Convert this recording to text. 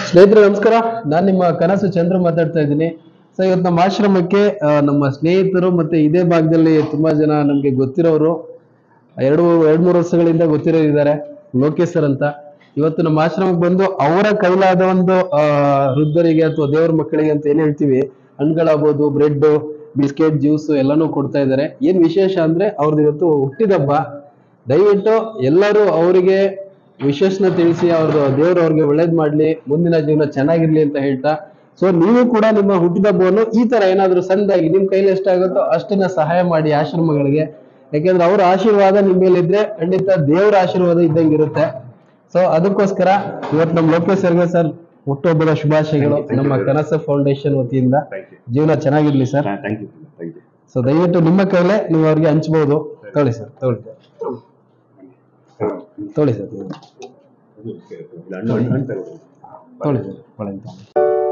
ಸ್ನೇಹಿತರೆ ನಮಸ್ಕಾರ. ನಾನು ನಿಮ್ಮ ಕನಸು ಚಂದ್ರ ಮಾತಾಡ್ತಾ ಇದ್ದೀನಿ. ಸೊ ಇವತ್ತು ನಮ್ಮ ಆಶ್ರಮಕ್ಕೆ ನಮ್ಮ ಸ್ನೇಹಿತರು ಮತ್ತೆ ಇದೇ ಭಾಗದಲ್ಲಿ ತುಂಬಾ ಜನ ನಮ್ಗೆ ಗೊತ್ತಿರೋರು, ಎರಡು ಮೂರು ವರ್ಷಗಳಿಂದ ಗೊತ್ತಿರೋರಿದ್ದಾರೆ. ಲೋಕೇಶ್ ಸರ್ ಅಂತ ಇವತ್ತು ನಮ್ಮ ಆಶ್ರಮಕ್ಕೆ ಬಂದು ಅವರ ಕೈಲಾದ ಒಂದು ವೃದ್ಧರಿಗೆ ಅಥವಾ ದೇವ್ರ ಮಕ್ಕಳಿಗೆ ಅಂತ ಏನ್ ಹೇಳ್ತೀವಿ, ಹಣ್ಗಳಾಗ್ಬೋದು, ಬ್ರೆಡ್, ಬಿಸ್ಕೆಟ್, ಜ್ಯೂಸ್ ಎಲ್ಲಾನು ಕೊಡ್ತಾ ಇದ್ದಾರೆ. ಏನ್ ವಿಶೇಷ ಅಂದ್ರೆ ಅವ್ರದ್ದು ಇವತ್ತು ಹುಟ್ಟಿದಬ್ಬ. ದಯವಿಟ್ಟು ಎಲ್ಲರೂ ಅವರಿಗೆ ವಿಶೇಷನ ತಿಳಿಸಿ ಅವ್ರದ್ದು ದೇವ್ರು ಅವ್ರಿಗೆ ಒಳ್ಳೇದ್ ಮಾಡ್ಲಿ, ಮುಂದಿನ ಜೀವನ ಚೆನ್ನಾಗಿರ್ಲಿ ಅಂತ ಹೇಳ್ತಾ, ಸೊ ನೀವು ಕೂಡ ನಿಮ್ಮ ಹುಟ್ಟಿದಬ್ಬವನ್ನು ಈ ತರ ಏನಾದ್ರು ಸಣ್ಣದಾಗಿ ನಿಮ್ ಕೈಲಿ ಎಷ್ಟಾಗುತ್ತೋ ಅಷ್ಟನ್ನ ಸಹಾಯ ಮಾಡಿ ಆಶ್ರಮಗಳಿಗೆ. ಯಾಕೆಂದ್ರೆ ಅವ್ರ ಆಶೀರ್ವಾದ ನಿಮ್ಮ ಮೇಲೆ ಇದ್ರೆ ಖಂಡಿತ ದೇವರ ಆಶೀರ್ವಾದ ಇದ್ದಂಗೆ ಇರುತ್ತೆ. ಸೊ ಅದಕ್ಕೋಸ್ಕರ ಇವತ್ತು ನಮ್ಮ ಲೋಕೇಶ್ ಸರ್ಗೆ ಸರ್ ಹುಟ್ಟುಹಬ್ಬದ ಶುಭಾಶಯಗಳು ನಮ್ಮ ಕನಸು ಫೌಂಡೇಶನ್ ವತಿಯಿಂದ. ಜೀವನ ಚೆನ್ನಾಗಿರ್ಲಿ ಸರ್. ಸೊ ದಯವಿಟ್ಟು ನಿಮ್ಮ ಕೈಲೇ ನೀವು ಅವ್ರಿಗೆ ಹಂಚ್ಬಹುದು. ತೊಳಿ ಸರ್, ತೊಳಿ ತೊಳಿ ಸರ್, ತೊಳಿ ಸರ್.